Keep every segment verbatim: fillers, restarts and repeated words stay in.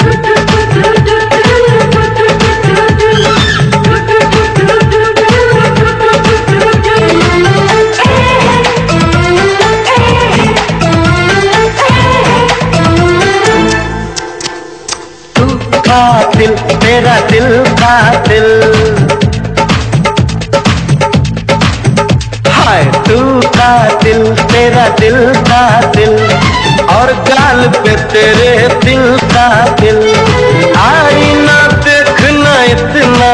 कातिल तेरा दिल कातिल, हाय तू कातिल तेरा दिल कातिल, और गाल पे तेरे दिल कातिल। आईना देखना इतना,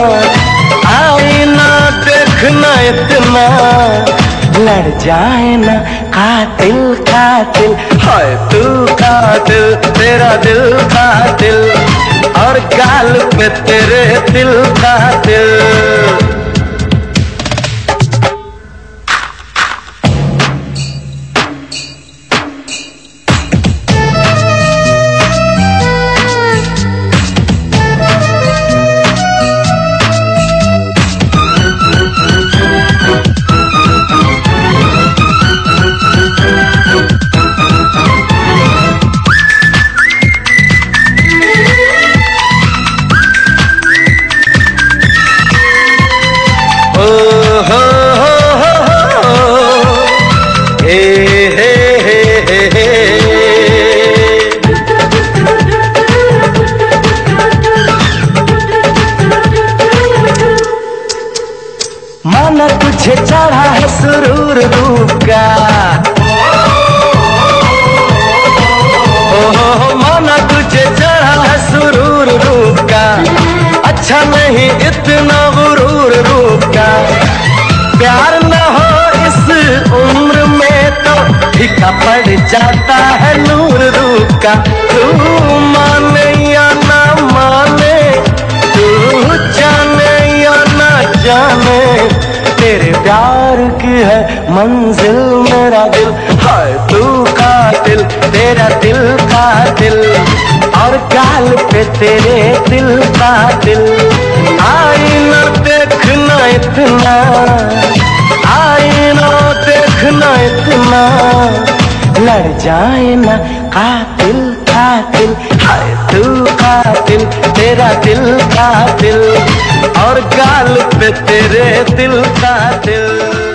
आईना देखना इतना, लड़ जाए ना कातिल कातिल। हाय तू कातिल तेरा दिल कातिल, और गाल पे तेरे दिल कातिल। माना तुझे चढ़ा है सुरूर रूप का, ओ माना तुझे चढ़ा है सुरूर रूप का, अच्छा नहीं इतना गुरूर रूप का। प्यार न हो इस उम्र में तो फीका पड़ जाता है नूर रूप का। तू माने या ना माने, तू जाने या ना जाने, तेरे प्यार की है मंजिल मेरा दिल। हाय तू कातिल तेरा दिल कातिल, और गाल पे तेरे दिल कातिल। आईना देखना इतना, आईना देखना इतना, लड़ जाए ना कातिल कातिल। हाय तू कातिल तेरा दिल कातिल, और गाल पे तेरे दिल कातिल।